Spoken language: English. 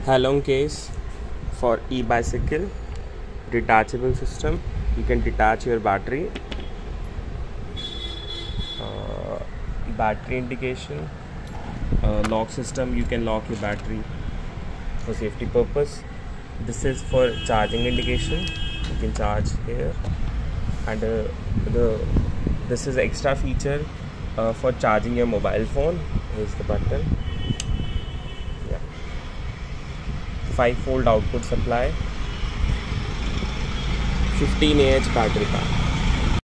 Halong case for e-bicycle, detachable system. You can detach your battery. Battery indication, lock system. You can lock your battery for safety purpose. This is for charging indication. You can charge here, and this is extra feature for charging your mobile phone. Here's the button. 5-volt output supply, 15 Ah battery pack.